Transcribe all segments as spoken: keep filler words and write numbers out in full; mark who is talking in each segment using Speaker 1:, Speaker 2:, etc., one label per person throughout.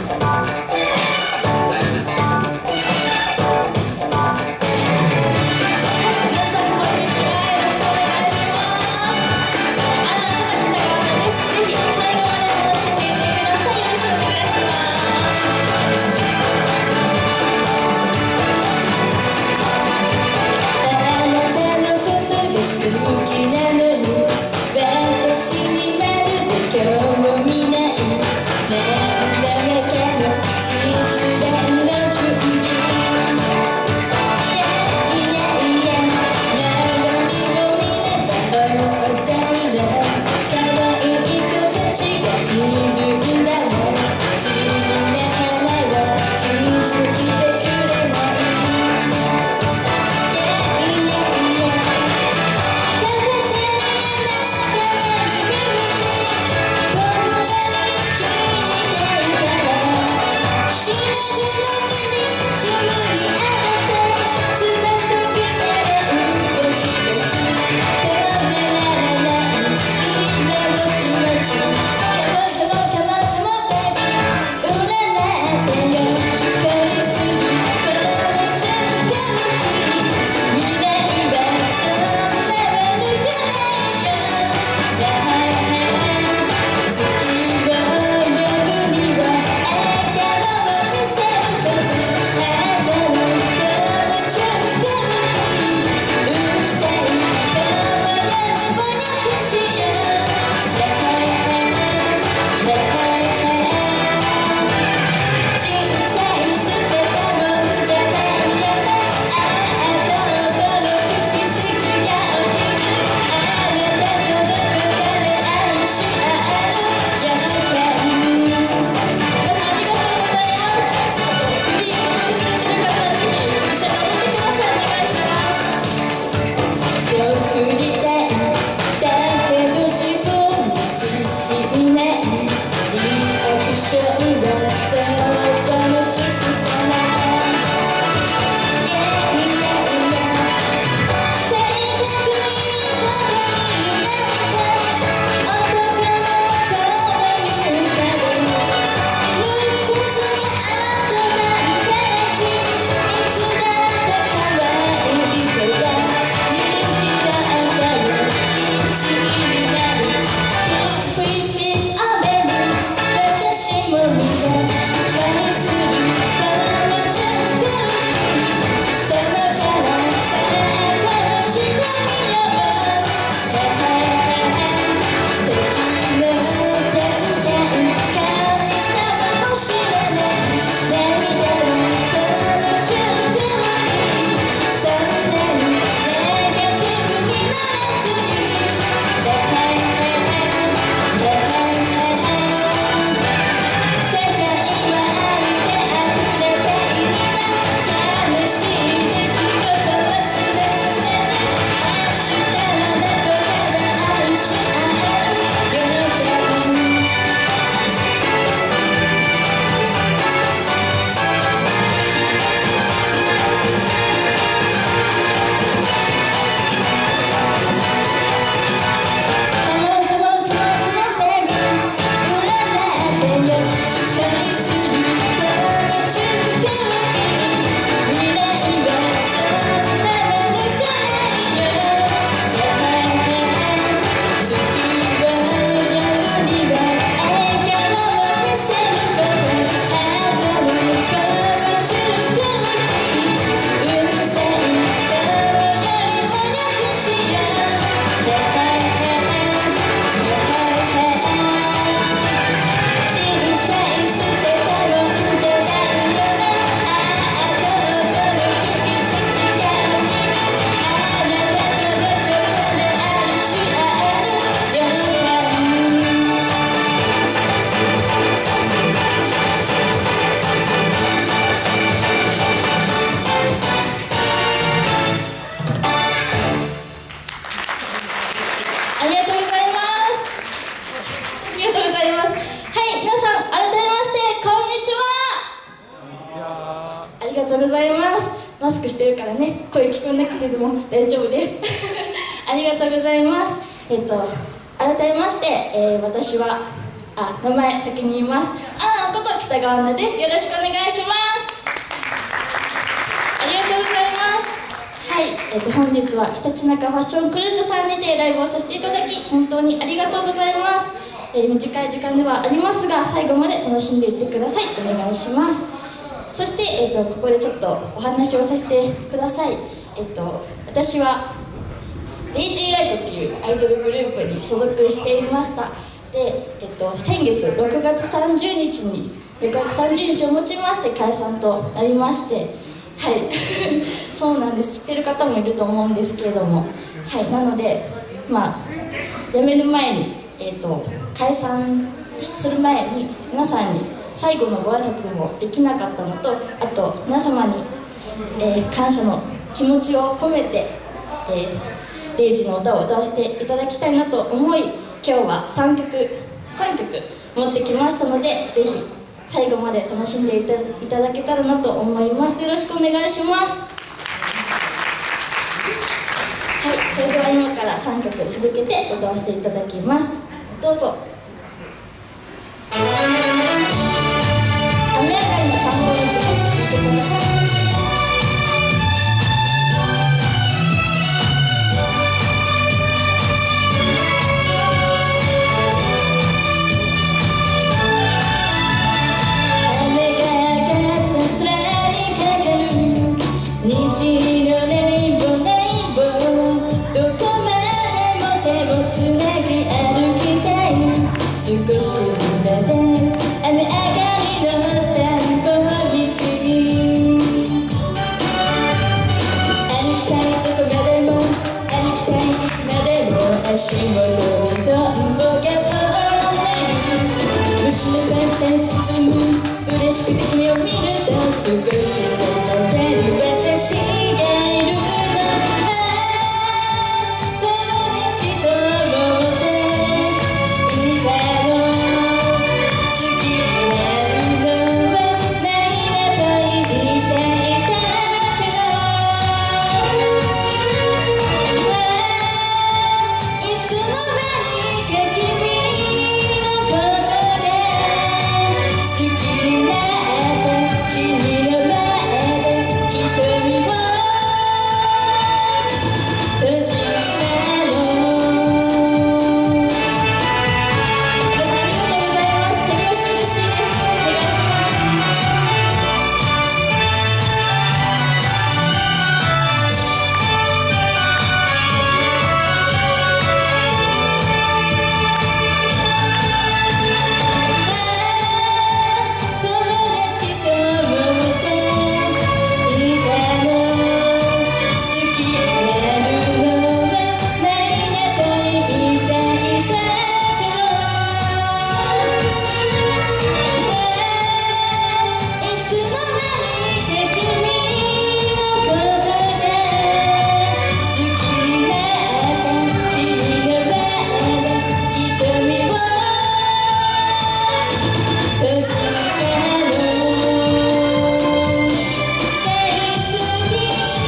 Speaker 1: とうございます。マスクしてるからね、声聞こえなくてでも大丈夫ですありがとうございます。えっと改めまして、えー、私はあ、名前先に言います。あんこと北川アナです。よろしくお願いします。ありがとうございます。はい、えっと本日はひたちなかファッションクルーズさんにてライブをさせていただき本当にありがとうございます。えー、短い時間ではありますが最後まで楽しんでいってください。お願いします。そして、えっとここでちょっとお話をさせてください。えっと私はデイジーライトっていうアイドルグループに所属していました。で、えっと、先月ろくがつさんじゅうにちにろくがつさんじゅうにちをもちまして解散となりまして、はいそうなんです。知ってる方もいると思うんですけれども、はい、なのでまあ辞める前に、えっと、解散する前に皆さんに最後のご挨拶もできなかったのと、あと皆様に、えー、感謝の気持ちを込めて、えー、デイジーの歌を歌わせていただきたいなと思い、今日はさんきょくさんきょく持ってきましたので、ぜひ最後まで楽しんでいた、いただけたらなと思います。よろしくお願いします。はい、それでは今からさんきょく続けて歌わせていただきます。どうぞ。雨上がりの散歩道です。聴いてください。足元にトンボが飛んでいる、虫の羽で包む嬉しくて君を見ると少しでも出る私がいるの。友達と思っていたの、好きになるのはないなと言っていたけど、いつの間にか君のことで好きになった君の前で瞳を閉じたの。皆さんありがとうございます。手拍子嬉しいです。お願いします。友達と思っていたの、好きになるのはないなと言っていたけど、いつの間にか君のことで好きになった君の前で瞳を閉じたの。大好き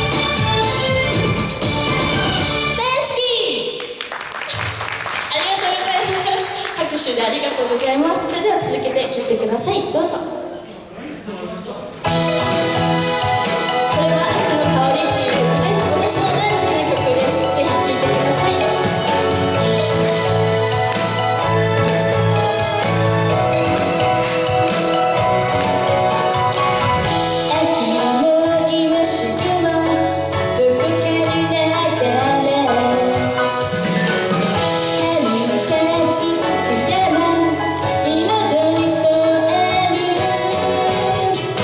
Speaker 1: 大好きありがとうございます。拍手でありがとうございます。それでは続けて聴いてください。どうぞ。これは秋の香りっていう曲です。私の大好きな曲です。ぜひ聴いてください。秋の今すぐもどこかに泣いたね、遥か続く山彩り添える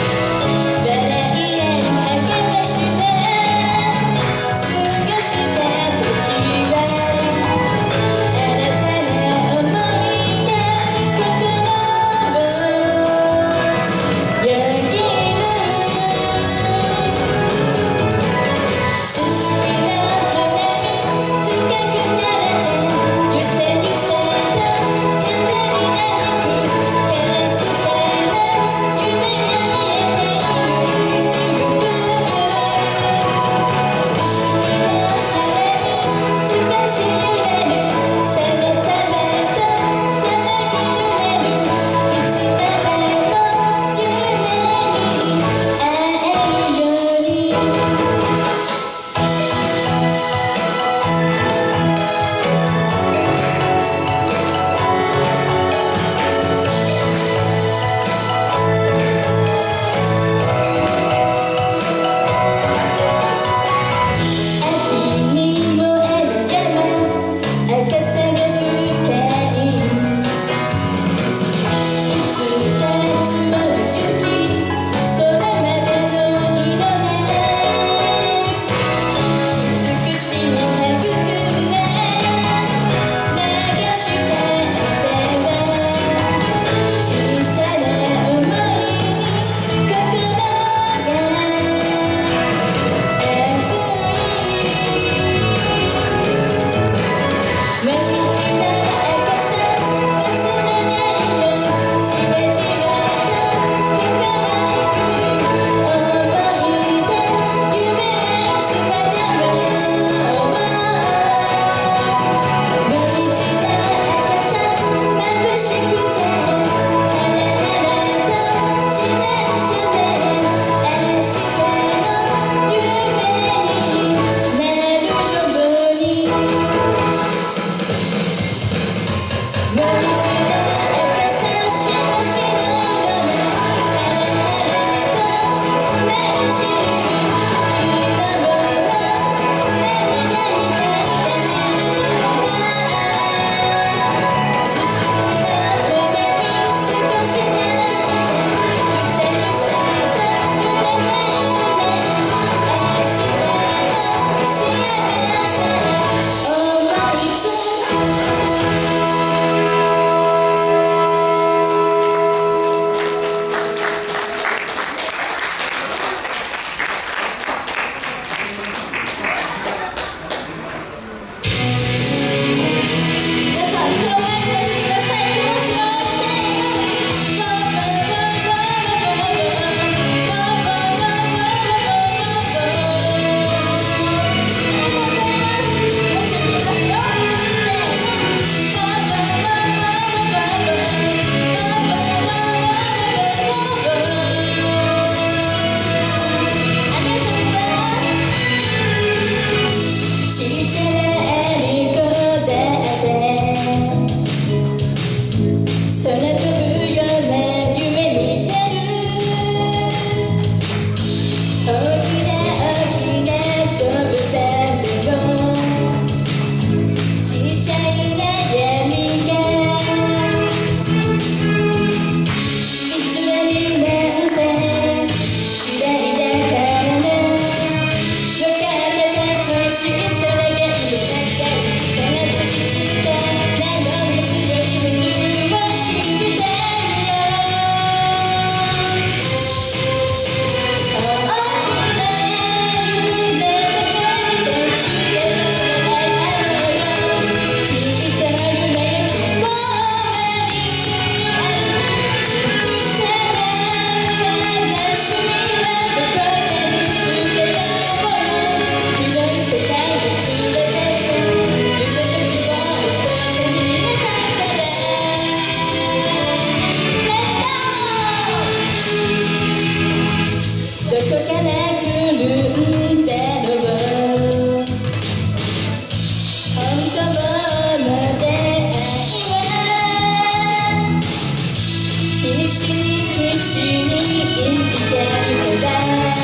Speaker 1: 死に必死に生きてゆけば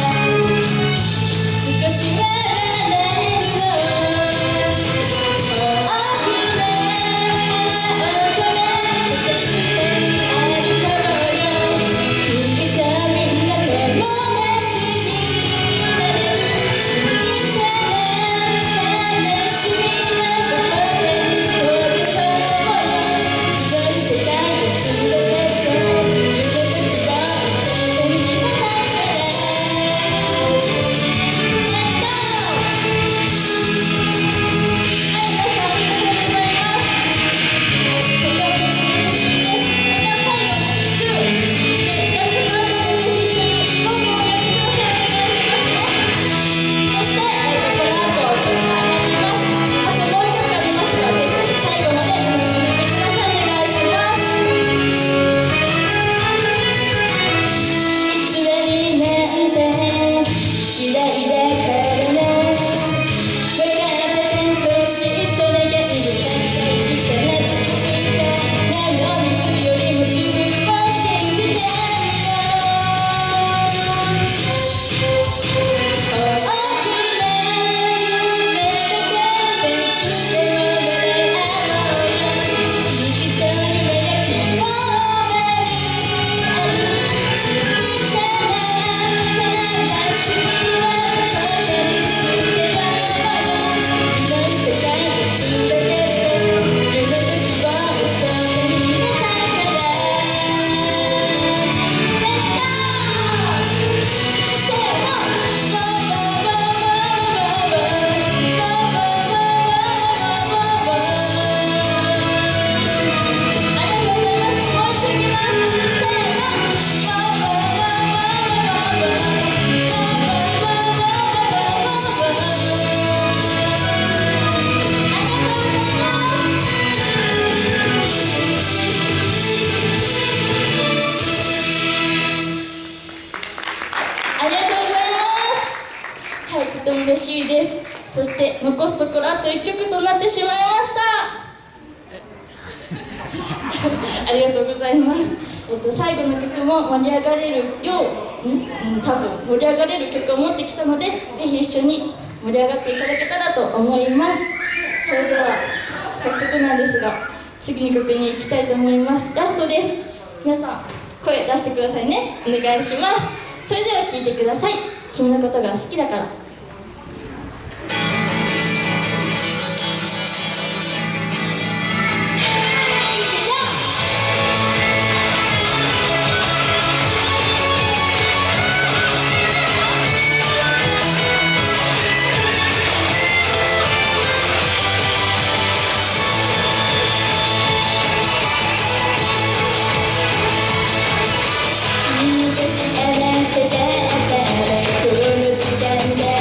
Speaker 1: 少しならなれるの大きな青空高すでにある頃よ君とみんな友達になれる小さな悲しみのどこかに飛びそうよ広い世界を連れてって夢と希望を手に入れたいから嬉しいです。そして残すところあといっきょくとなってしまいましたありがとうございます。えっと、最後の曲も盛り上がれるよう、ん、うん、多分盛り上がれる曲を持ってきたので、ぜひ一緒に盛り上がっていただけたらと思います。それでは早速なんですが次の曲に行きたいと思います。ラストです。皆さん声出してくださいね。お願いします。それでは聴いてください。君のことが好きだから。幸せだったらこの時間が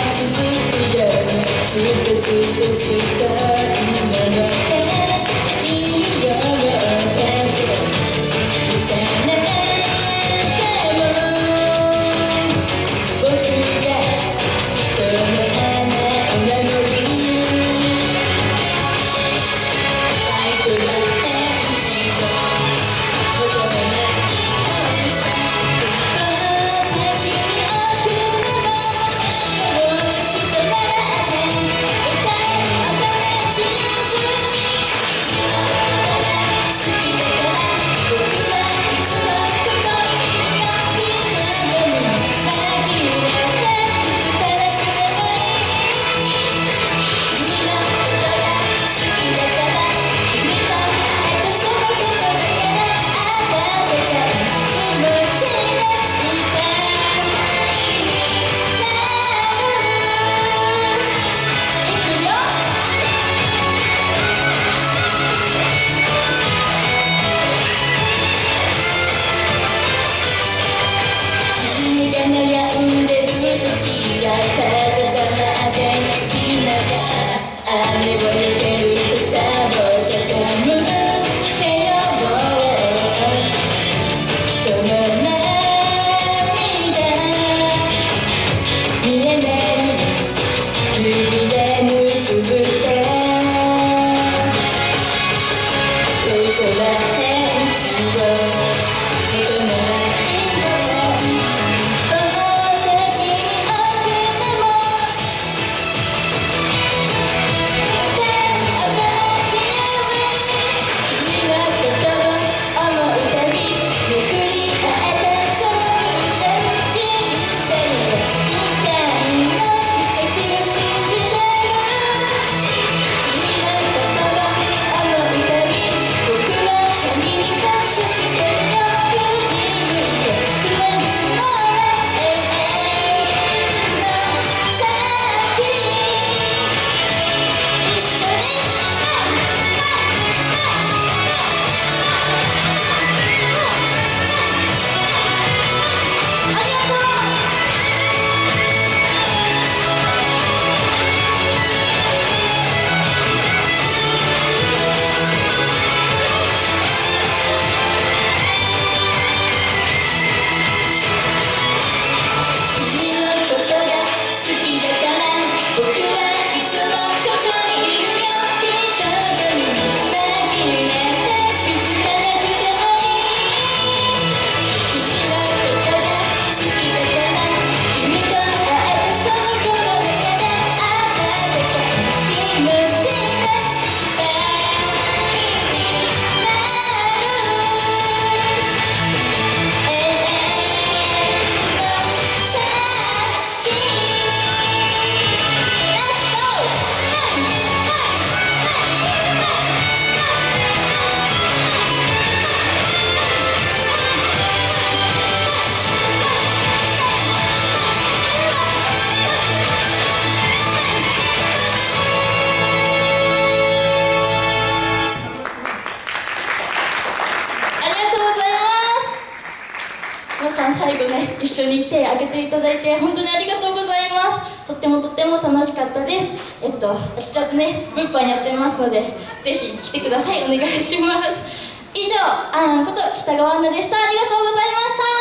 Speaker 1: さん最後ね一緒に手を挙げていただいて本当にありがとうございます。とってもとっても楽しかったです。えっとあちらでね物販やってますのでぜひ来てください。お願いします。以上、あんこと北川アンナでした。ありがとうございました。